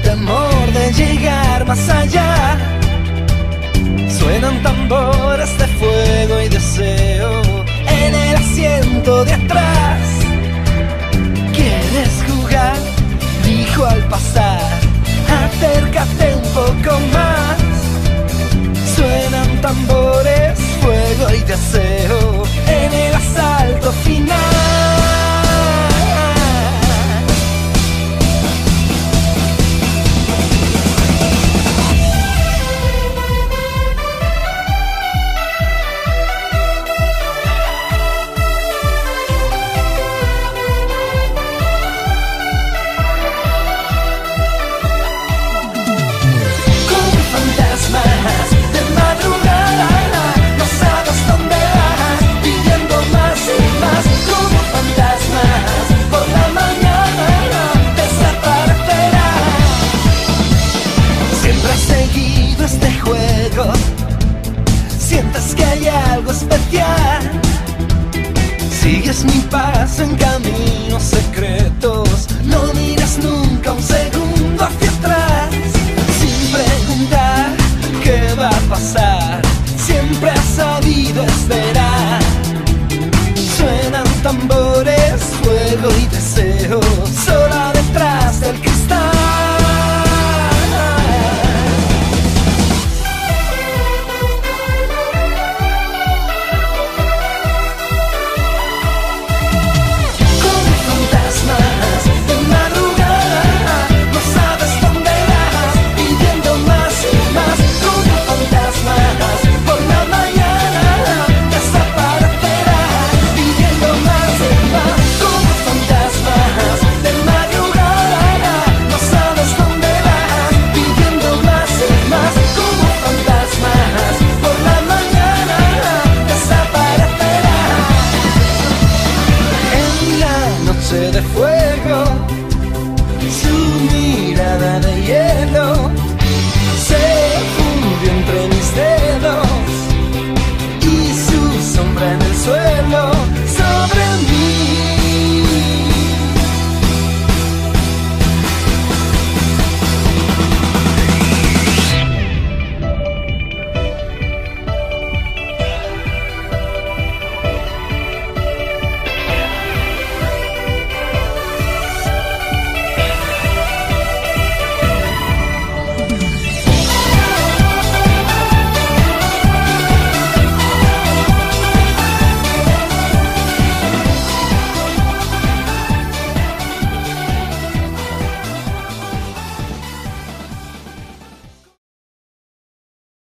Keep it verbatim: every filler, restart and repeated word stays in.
temor de llegar más allá. Suenan tambores de fuego y deseo en el asiento de atrás. ¿Quieres jugar? Dijo al pasar. Acércate un poco más. Suenan tambores, fuego y deseo en el asalto final. Sientes que hay algo especial. Sigues mi paso en caminos secretos. No miras nunca un segundo hacia atrás. Sin preguntar qué va a pasar, siempre has sabido esperar. Suenan tambores, fuego y deseo